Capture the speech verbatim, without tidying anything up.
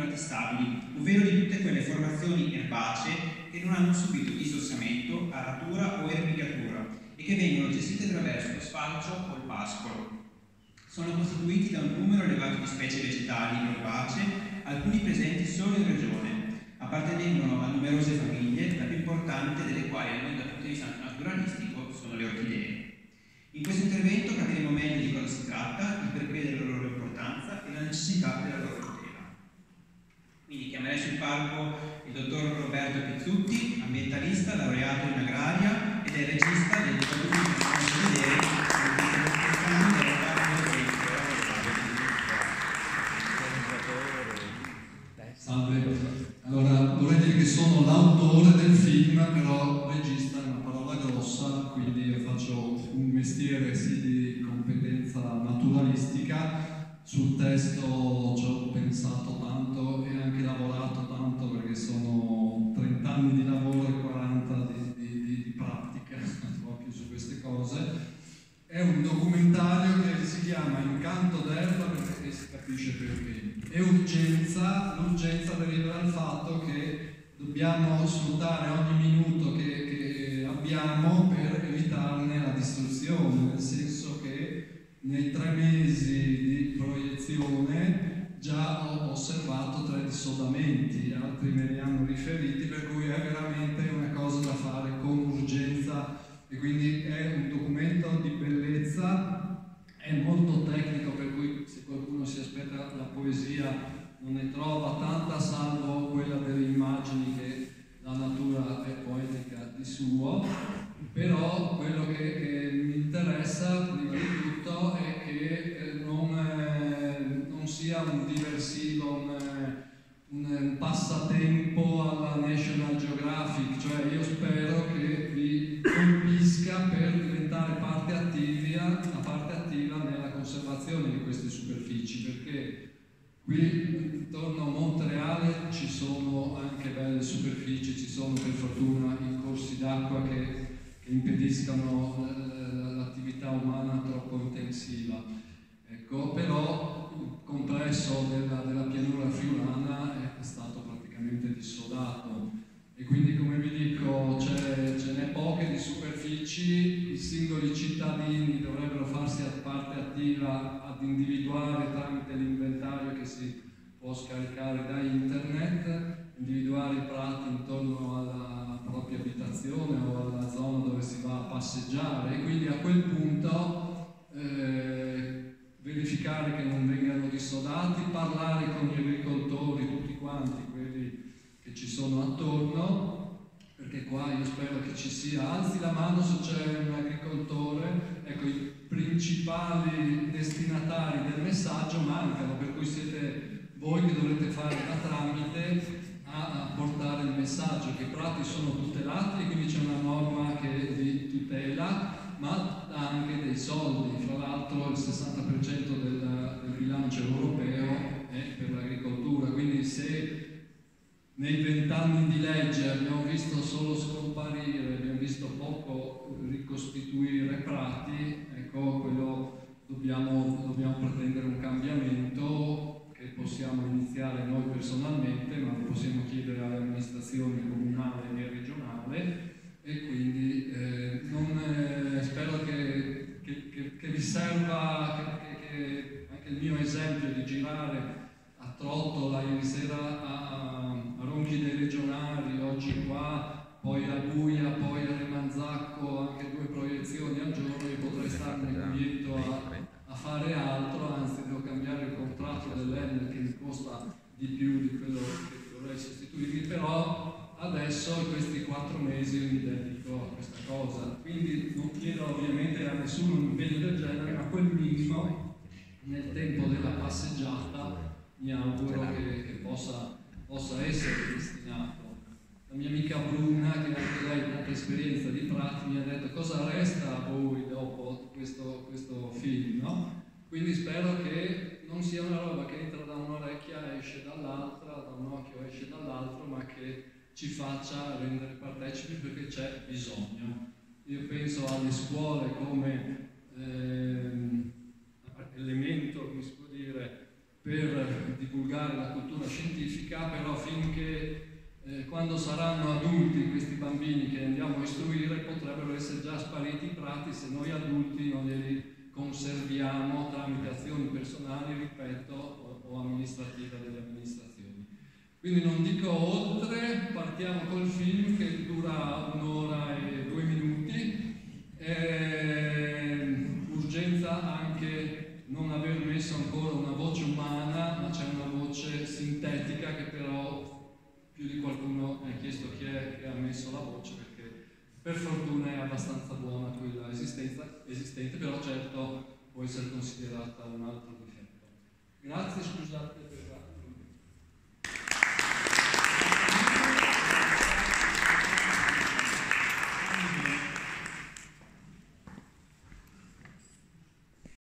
stabili, ovvero di tutte quelle formazioni erbacee che non hanno subito dissossamento, aratura o erpicatura e che vengono gestite attraverso lo sfalcio o il pascolo. Sono costituiti da un numero elevato di specie vegetali erbacee, alcuni presenti solo in regione. Appartengono a numerose famiglie, la più importante delle quali, almeno dal punto di vista naturalistico, sono le orchidee. In questo intervento capiremo meglio di cosa si tratta, il perché della loro importanza e la necessità della loro tutela. Quindi chiamerei sul palco il dottor Roberto Pizzutti, ambientalista, laureato in agraria ed è regista del prodotto di vedere Salve, allora vorrei dire che sono l'autore del film, però regista è una parola grossa, quindi faccio un mestiere sì di competenza naturalistica. Sul testo ci ho pensato tanto e anche lavorato tanto perché sono trenta anni di lavoro e quaranta di, di, di pratica proprio su queste cose. È un documentario che si chiama Incanto d'erba perché si capisce perché. E urgenza, l'urgenza deriva dal fatto che dobbiamo sfruttare ogni minuto che, che abbiamo per evitarne la distruzione, nel senso che nei tre mesi di proiezione già ho osservato tre dissodamenti, altri me li hanno riferiti, per cui è veramente una cosa da fare con urgenza e quindi è un documento di bellezza. È molto tecnico, per cui se qualcuno si aspetta la poesia non ne trova tanta, salvo quella delle immagini che la natura è poetica di suo. Però quello che, che mi interessa prima di tutto è che non, eh, non sia un diversivo, un, un, un passatempo alla National Geographic, cioè io spero che vi colpisca per diventare parte attiva, la parte attiva nella conservazione di queste superfici, perché qui intorno a Montereale ci sono anche belle superfici, ci sono per fortuna i corsi d'acqua che, che impediscano l'attività umana troppo intensiva. Ecco, però il complesso della, della pianura friulana è stato praticamente dissodato e quindi, come vi dico, ce n'è poche di superfici. I singoli cittadini dovrebbero farsi a parte attiva ad individuare tramite l'inventario che si può scaricare da internet, individuare i prati intorno alla propria abitazione o alla zona dove si va a passeggiare e quindi a quel punto eh, verificare che non vengano dissodati, parlare con gli agricoltori, tutti quanti quelli che ci sono attorno, perché qua io spero che ci sia, alzi la mano se c'è un agricoltore. Ecco, i principali destinatari del messaggio mancano, per cui siete voi che dovrete fare da tramite a, a portare il messaggio che i prati sono tutelati e quindi c'è una norma che li tutela, ma dà anche dei soldi. Fra l'altro il sessanta per cento del, del bilancio europeo è per l'agricoltura, quindi se nei vent'anni di legge abbiamo visto solo scomparire, abbiamo visto poco ricostituire prati, ecco, quello dobbiamo, dobbiamo pretendere un cambiamento che possiamo iniziare noi personalmente, ma lo possiamo chiedere alle amministrazioni comunale e regionale e quindi eh, non, eh, spero che, che, che, che vi serva che, che, che anche il mio esempio di girare a Trottola ieri sera a, a Ronchi dei Legionari, oggi qua, poi a Buia, poi a Remanzacco, anche due proiezioni al giorno. Io potrei starne lieto a, a fare altro, anzi devo cambiare il contratto dell'Enel che mi costa di più di quello che dovrei sostituirmi, però adesso in questi quattro mesi mi dedico a questa cosa, quindi non chiedo ovviamente a nessuno un impegno del genere, ma quel minimo nel tempo della passeggiata mi auguro che, che possa, possa essere destinato. La mia amica Bruna, che anche lei ha tanta esperienza di prati, mi ha detto cosa resta a voi dopo questo, questo film, no? Quindi spero che non sia una roba che entra da un'orecchia e esce dall'altra, da un occhio esce dall'altro, ma che ci faccia rendere partecipi perché c'è bisogno. Io penso alle scuole come ehm, elemento, come si può dire, per divulgare la cultura scientifica, però finché eh, quando saranno adulti questi bambini che andiamo a istruire potrebbero essere già spariti i prati se noi adulti non li conserviamo tramite azioni personali, ripeto, o, o amministrative delle amministrazioni. Quindi non dico oltre, partiamo col film che dura un'ora e due minuti. Eh, urgenza anche non aver messo ancora una voce umana, ma c'è una voce sintetica che però più di qualcuno mi ha chiesto chi è che ha messo la voce, perché per fortuna è abbastanza buona quella esistente, però certo può essere considerata un altro difetto. Grazie, scusate per la